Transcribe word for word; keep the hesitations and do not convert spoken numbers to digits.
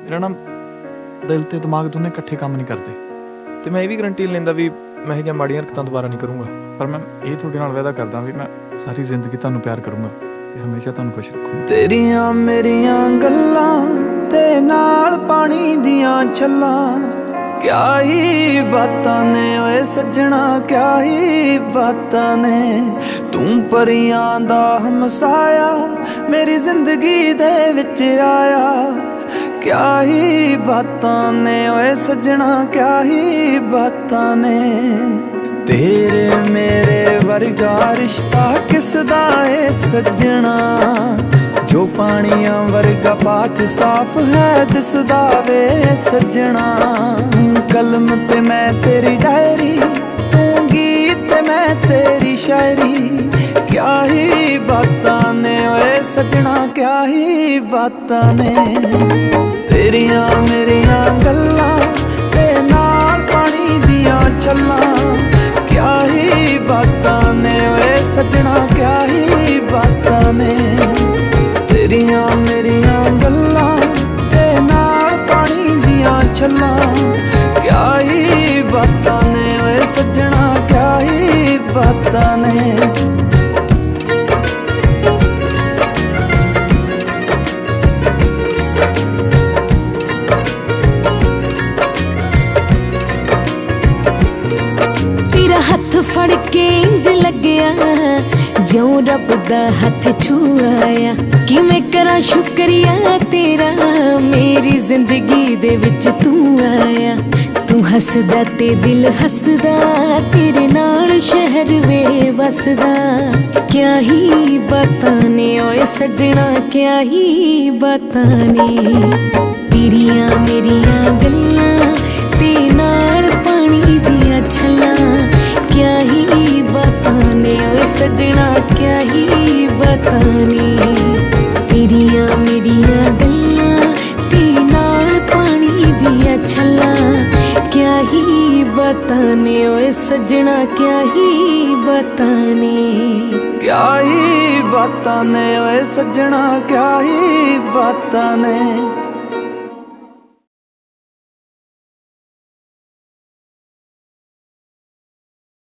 मेरा ना दिल ते दिमाग दोनों इकट्ठे काम नहीं करते। तो मैं ये भी गारंटी लेंदा भी मैं ये माड़ियां हरकतां दोबारा नहीं करूँगा। पर मैं ये थोड़े नाल वादा करदा भी मैं सारी जिंदगी तुहानू प्यार करूँगा ते हमेशा तुहानू खुश रखूँगा। तेरियां मेरियां गल्लां ते नाल पानी दियां छल्लां, क्या ही बातां ने ओए सज्जणा, क्या ही बातां ने। तू परियां दा हमसाया मेरी जिंदगी दे विच आया, क्या ही बातां ने ओए सज्जणा, क्या ही बातां ने। तेरे मेरे वर्गा रिश्ता किसदा है सज्जणा, जो पानियां वर्गा पाक साफ है दिसदा वे सज्जणा। तू कलम ते मैं तेरी डायरी, तू गीत ते मैं तेरी शायरी, क्या ही बातां ने ओए सज्जणा, क्या ही बातां ने। तेरियां मेरियां गल्लां ते नाल पानी दियां छल्लां, क्या ही बातां ने ओए सज्जणा, क्या ही बातां ने। तेरियां मेरियां गल्लां ते नाल पानी दियां छल्लां, क्या ही बातां ने ओए सज्जणा, क्या ही बातां ने। हथ फड़ के इंज लग्या जो रब दा हथ छुआया, कि मैं करा शुक्रिया तेरा मेरी जिंदगी दे विच तू आया। तू हसदा ते दिल हसदा, तेरे नाल शहर वे वसदा, क्या ही बातां ने ओए सज्जणा, क्या ही बातां ने। तेरियां मेरियां गल्लां ते नाल पानी दियां छल्लां, क्या ही बातां ने ओए सज्जणा, क्या ही बातां ने। तेरियां मेरियां गल्लां ते नाल पानी दियां छल्लां, क्या ही बातां ने ओए सज्जणा, क्या ही बातां ने। क्या ही बातां ने ओए सज्जणा, क्या ही बातां ने।